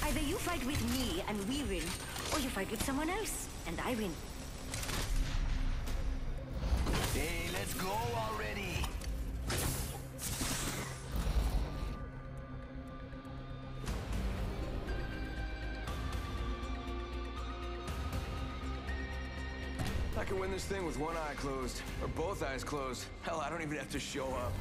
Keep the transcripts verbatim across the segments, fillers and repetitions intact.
Either you fight with me and we win, or you fight with someone else and I win. Hey, let's go already! I can win this thing with one eye closed, or both eyes closed. Hell, I don't even have to show up.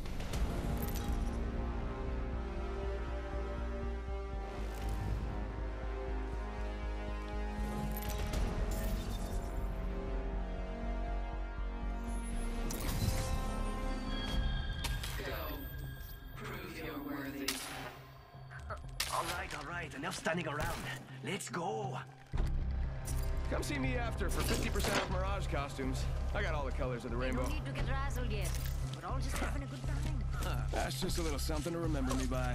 Alright, alright, enough standing around. Let's go! Come see me after for fifty percent off Mirage costumes. I got all the colors of the We rainbow. don't need to get razzled yet. We're all just having a good time. That's just a little something to remember me by.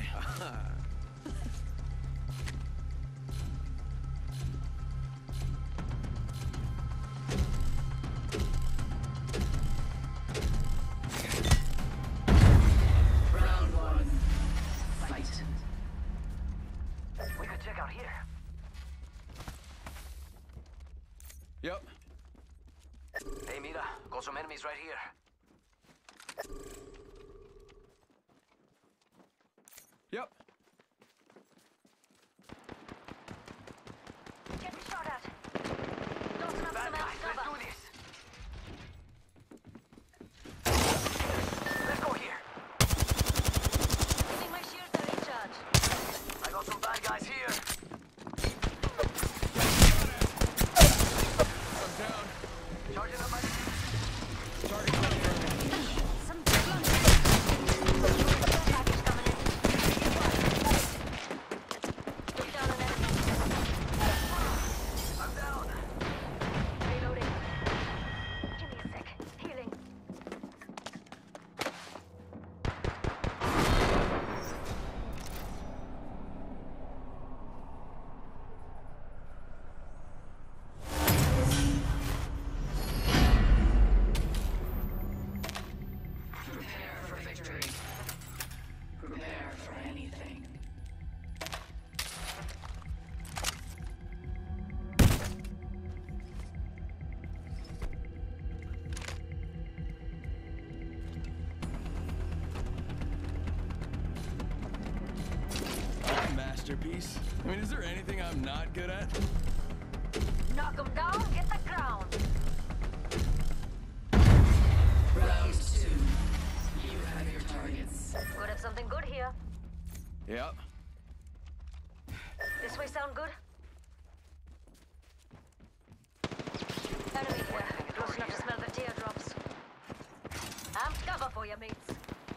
Round one. Fight. We could check out here. Yep. Hey, mira, got some enemies right here. Yep. Getting shot at. Dosing up Bad some guys, else let's cover. do this. Let's go here. Giving my shield a recharge. I got some bad guys here. I'm down. Charging up my... Target confirmed. Some big package coming in. Took down an enemy. I'm down. Reloading. Give me a sec. Healing. Prepare for victory. Prepare for anything. Masterpiece. I mean, is there anything I'm not good at? Knock 'em down, get the crown. Round two. You have your targets. Could have something good here. Yep. This way sound good? Enemy here. Close enough to smell the teardrops. I'm cover for you, mates.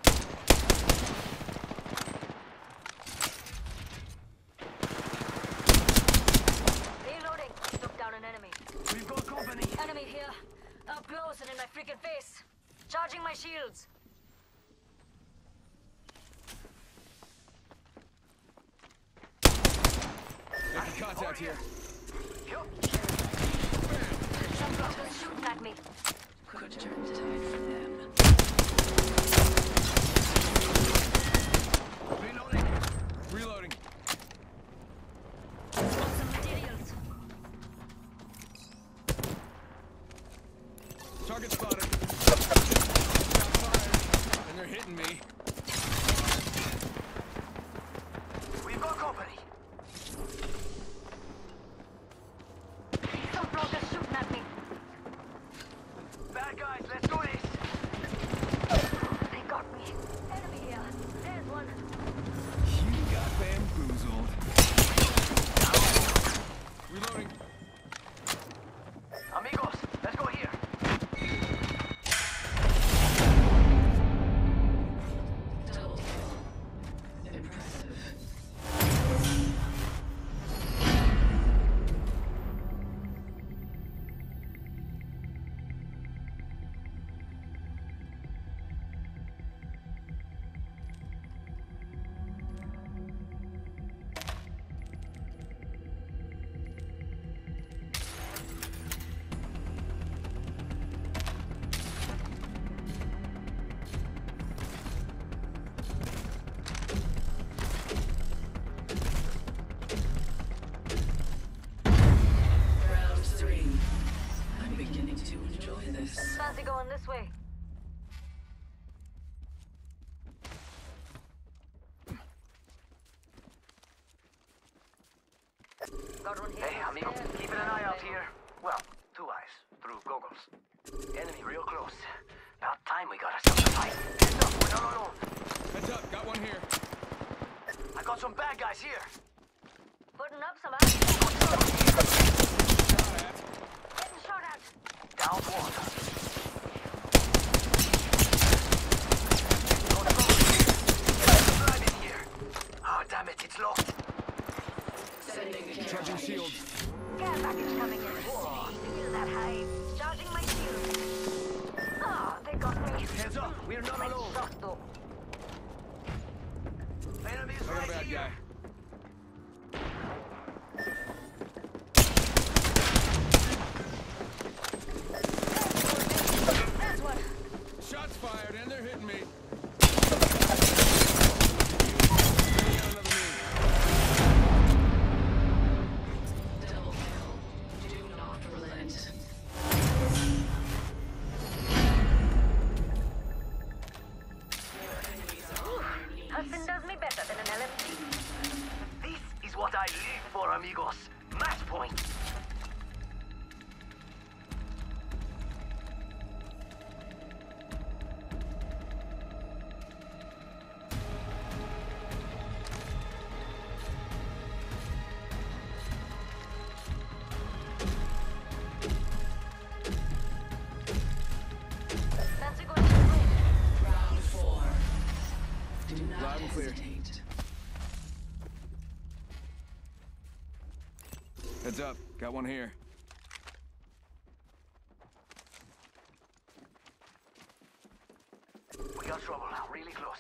Reloading. Took down an enemy. We've got company. Enemy here. Up close and in my freaking face. Charging my shields. Making contact here. Yup. Some blockers shooting at me. Could turn the tide for them. Reloading. Reloading. Want some materials. Target spotted. Got fired. And they're hitting me. We've got company. Some blockers shooting at me. Bad guys, let's do this. Got one here. Hey, amigo, keeping an eye out here. Well, two eyes, through goggles. Enemy real close. About time we got ourselves a fight. Heads up, we're not alone. Heads up, got one here. I got some bad guys here. Putting up some action. Shot at. Getting shot at. Down one. Right in here. Oh, damn it, it's locked. Sending care Charging package. shield. Care package coming in. Feel that hive. Charging my shield. Ah, they got me. Heads up, we're not Let's alone. stop though. Enemies I got a right bad here. guy. There's one. Shots fired and they're hitting me. Double kill. Do not relent. Your enemies are on their knees. Nothing does me better than an L M G. This is what I live for, amigos. Match point. Fancy going to the ring. Round four. Do not Loud and clear. hesitate. Heads up, got one here. We got trouble, really close.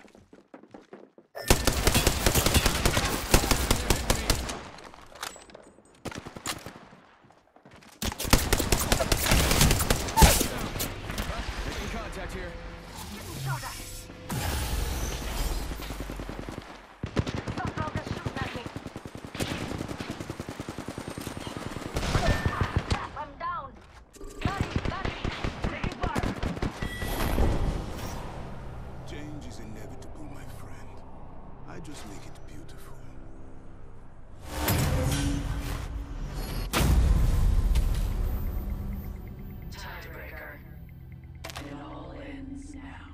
Making contact here. Getting shot at. Some bloggers shooting at me. I'm down. Got it, got it. Taking fire. Change is inevitable, my friend. I just make it beautiful. Tiebreaker. It all ends now.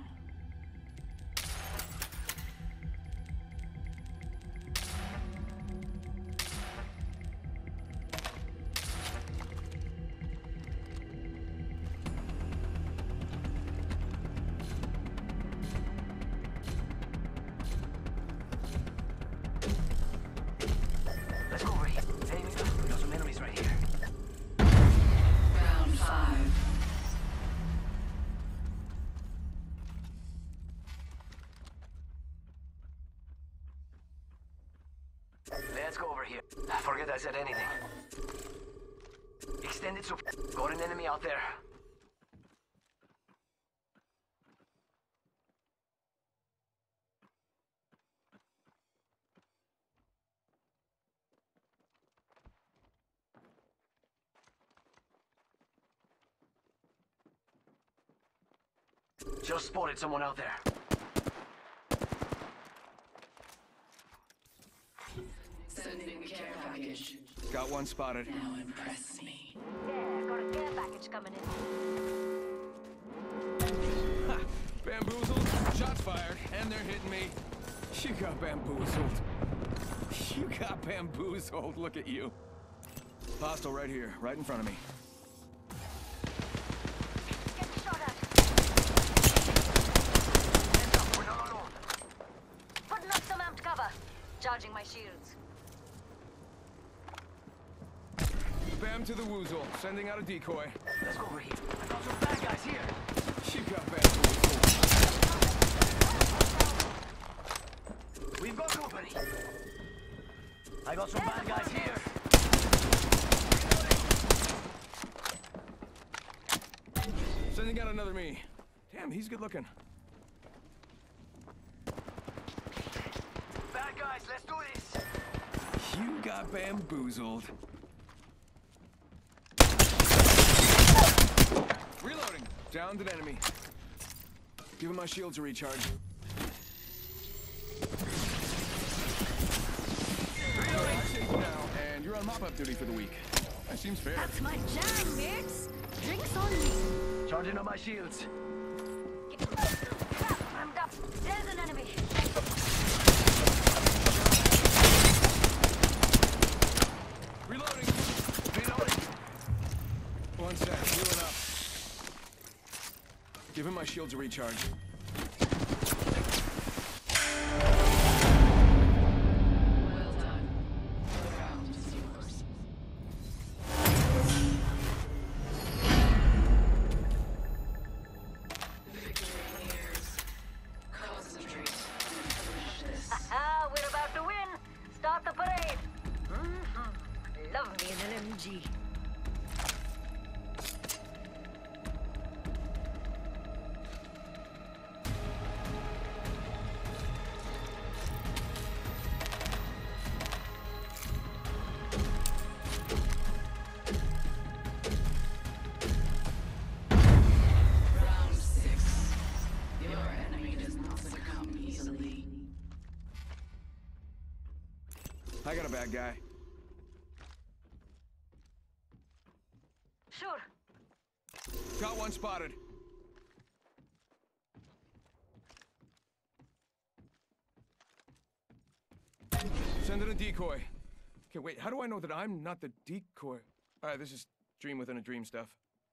Let's go over here. Hey, amigo, we got some enemies right here. Round five. Let's go over here. Forget I said anything. Extended support. Got an enemy out there. Just spotted someone out there. Sending the care package. Got one spotted. Now impress me. Yeah, got a care package coming in. Ha! Bamboozled. Shots fired and they're hitting me. You got bamboozled. You got bamboozled. Look at you. Hostile right here, right in front of me. Getting shot at. Heads up, we're not alone. Putting up some amped cover. Charging my shields. Bam to the woozle. Sending out a decoy. Let's go over here. I got some bad guys here. You got bamboozled. We've got company. I got some bad guys here. Sending out another me. Damn, he's good looking. Bad guys, let's do this. You got bamboozled. Reloading. Downed an enemy. Give him my shields a recharge. Reloading. Now, and you're on my pop-up duty for the week. That seems fair. That's my jam, mates. Drinks on me. Charging on my shields. Crap, I'm up. There's an enemy. Reloading. Reloading. One sec, healing up. Give him my shields a recharge. Well done. The round is yours. Victory nears. Concentrate and finish this. Ah, we're about to win. Start the parade. Mm-hmm. Love me an L M G. Round six. Your enemy does not succumb easily. I got a bad guy. Sure. Got one spotted. Send in a decoy. Okay, wait, how do I know that I'm not the decoy? Alright, this is dream within a dream stuff.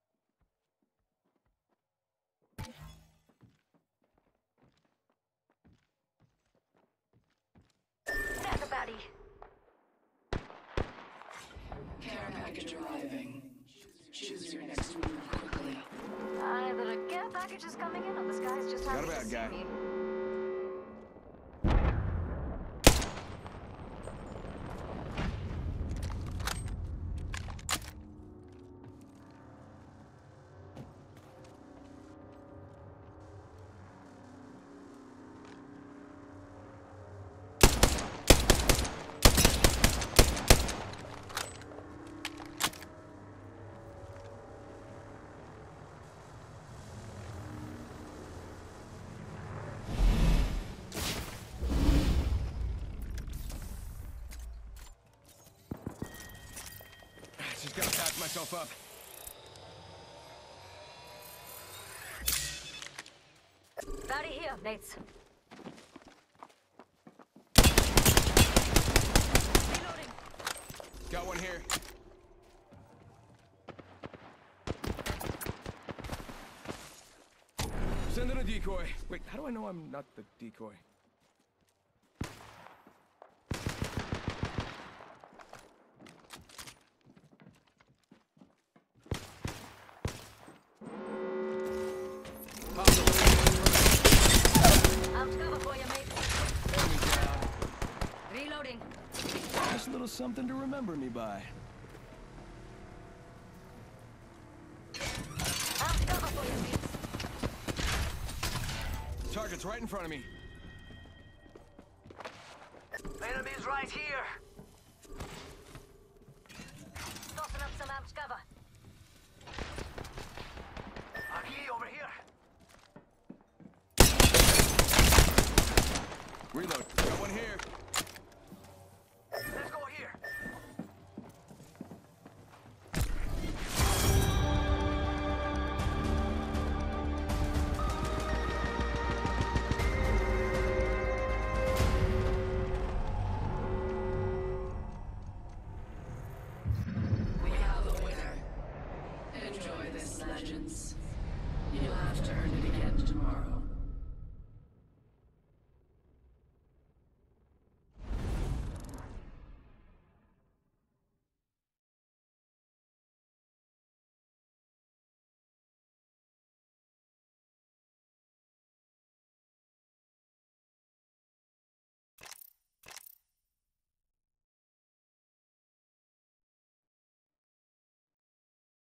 There's a baddie. Care package arriving. Choose your next move quickly. Either a care package is coming in or the sky's just Got a happy to bad see guy. me. Just gotta patch myself up. Baddie here, mates. Reloading. Got one here. Send in a decoy. Wait, how do I know I'm not the decoy? Out cover for you, mate. Enemy down. Reloading. Nice little something to remember me by. Out cover for you, mates. Target's right in front of me. Enemies right here. Tossing up some amped cover. Aquí, over here. Reload. Got one here. Let's go here. We have a winner. Enjoy this, Legends. You'll have to earn it again tomorrow.